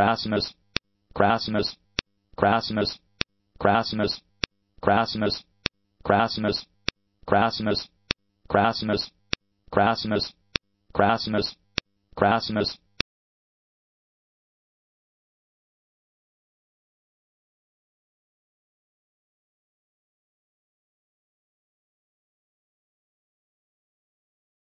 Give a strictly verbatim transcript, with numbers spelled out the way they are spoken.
crassness, crassness, crassness, crassness, crassness, crassness, crassness, crassness, crassness, crassness, crassness,